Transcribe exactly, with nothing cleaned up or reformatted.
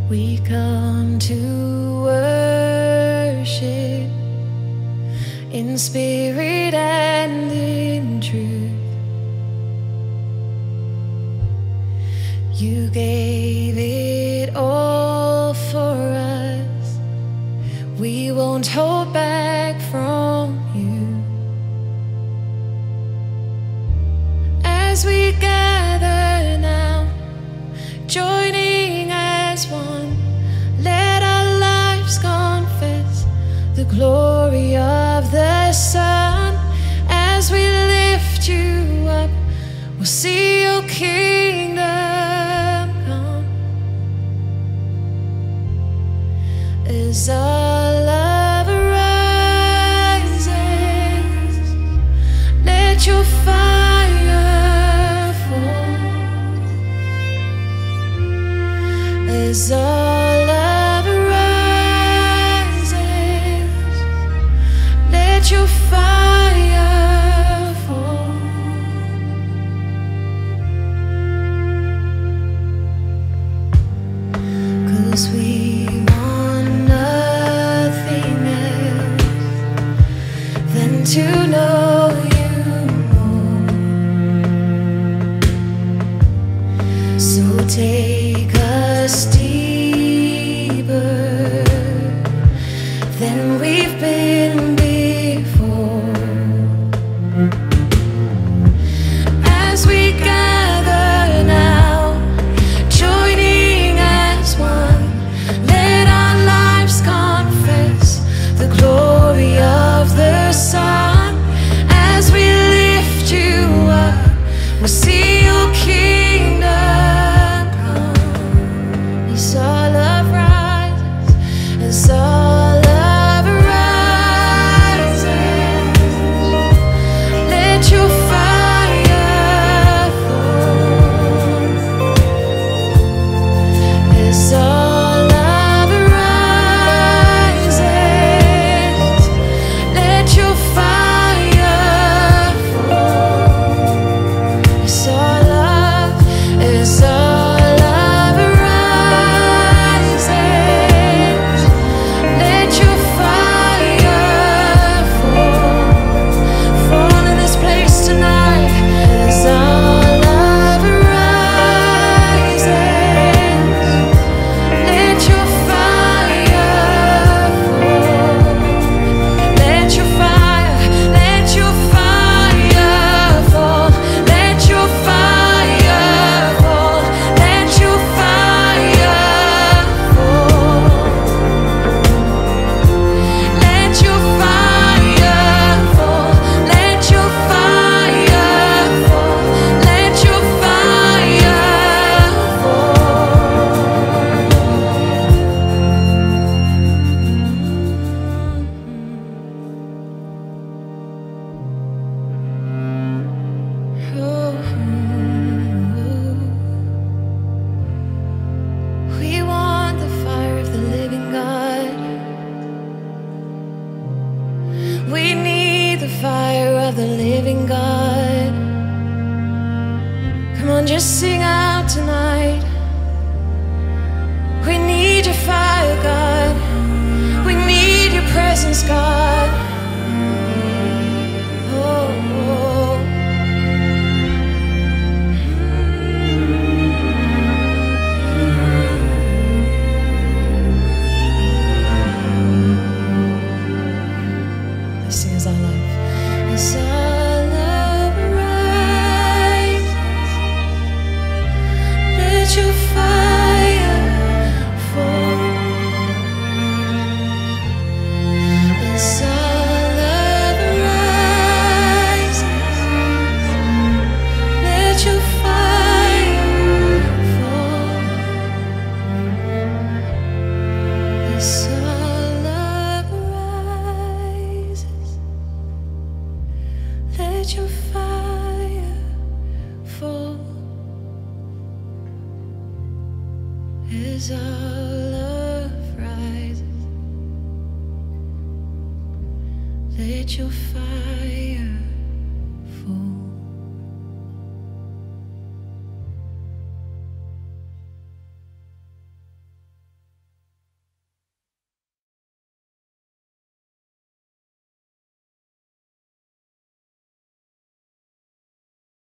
We come to worship in spirit and in truth. You gave it all for us. We won't hold back from you. As we gather now, joining as one, let our lives confess the glory of the Son. As we lift you up, we'll see your kingdom come. As our love arises, let your fire fall. As our love arises, let your fire fall. 'Cause we want nothing else than to know you more. So take us deeper than we've been before. As we gather now, joining as one, let our lives confess the glory of the Son. As we lift you up, we'll see your kingdom come. As our love rises, as our love rises, let your fire fall. As our love rises, let your fire fall. As our love, as our love rises, let your fire fall. Fall in this place tonight. As our love rises, let your fire fall. Let your fire, let your fire fall. Let your fire fall. Let your fire fall. Let your fire fall. Let your fire fall. Let your fire fall. We want the fire of the living God. We need the fire of the living God. Come on, just sing out tonight. We need your fire, God. We need your presence, God. Oh, oh. Let's sing as our love. As our love rises, let your fire fall. As our love rises, let your fire fall. As our love rises, let your fire fall. As our love rises, let your fire fall.